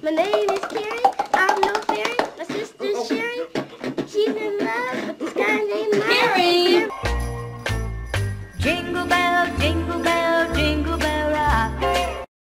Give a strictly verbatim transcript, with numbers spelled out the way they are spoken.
My name is Carrie. I'm no fairy. My sister's Sherry. She's in love with this guy named Mike. Carrie! Jingle bell, jingle bell.